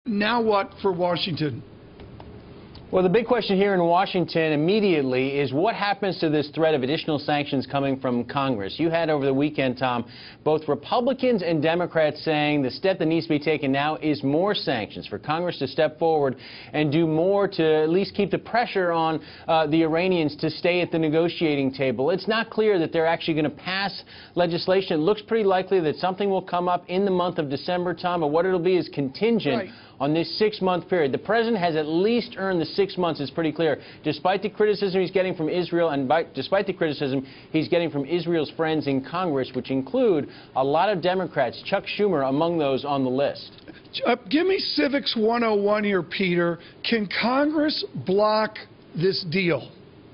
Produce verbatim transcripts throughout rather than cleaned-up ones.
Now what for Washington? Well, the big question here in Washington immediately is what happens to this threat of additional sanctions coming from Congress. You had over the weekend, Tom, both Republicans and Democrats saying the step that needs to be taken now is more sanctions, for Congress to step forward and do more to at least keep the pressure on uh, the Iranians to stay at the negotiating table. It's not clear that they're actually going to pass legislation. It looks pretty likely that something will come up in the month of December, Tom, but what it'll be is contingent right. on this six-month period. The president has at least earned the six months, it's pretty clear, despite the criticism he's getting from Israel and by, despite the criticism he's getting from Israel's friends in Congress, which include a lot of Democrats, Chuck Schumer among those on the list. Uh, give me Civics one oh one here, Peter. Can Congress block this deal?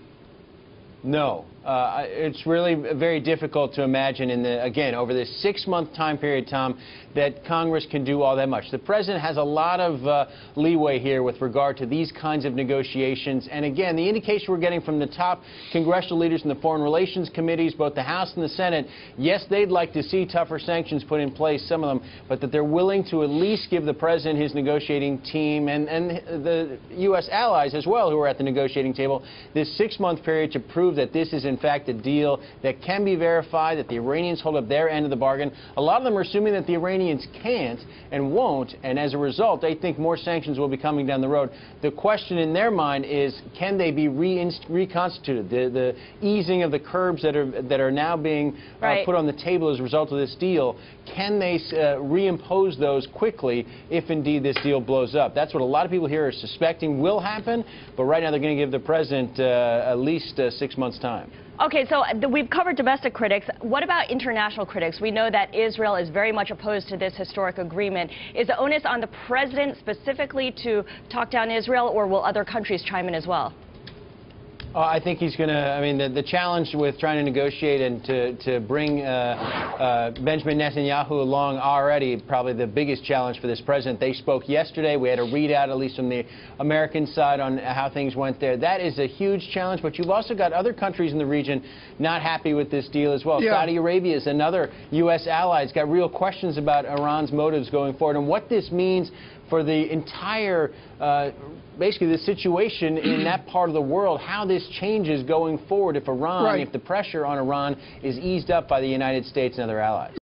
No. Uh, it's really very difficult to imagine, in the, again, over this six-month time period, Tom, that Congress can do all that much. The president has a lot of uh, leeway here with regard to these kinds of negotiations. And again, the indication we're getting from the top congressional leaders in the Foreign Relations Committees, both the House and the Senate, yes, they'd like to see tougher sanctions put in place, some of them, but that they're willing to at least give the president, his negotiating team, and, and the U S allies as well who are at the negotiating table, this six-month period to prove that this is, in fact, a deal that can be verified, that the Iranians hold up their end of the bargain. A lot of them are assuming that the Iranians can't and won't, and as a result, they think more sanctions will be coming down the road. The question in their mind is, can they be re reconstituted? The, the easing of the curbs that are that are now being uh, right. put on the table as a result of this deal, can they uh, reimpose those quickly if indeed this deal blows up? That's what a lot of people here are suspecting will happen, but right now they're going to give the president uh, at least uh, six months' time. Okay, so we've covered domestic critics. What about international critics? We know that Israel is very much opposed to this historic agreement. Is the onus on the president specifically to talk down Israel, or will other countries chime in as well? Uh, I think he's going to, I mean, the, the challenge with trying to negotiate and to, to bring uh, uh, Benjamin Netanyahu along already, probably the biggest challenge for this president. They spoke yesterday. We had a readout, at least from the American side, on how things went there. That is a huge challenge, but you've also got other countries in the region not happy with this deal as well. Yeah. Saudi Arabia is another U S ally. It's got real questions about Iran's motives going forward and what this means for the entire, uh, basically the situation in that part of the world, how this changes going forward if Iran, right. if the pressure on Iran is eased up by the United States and other allies.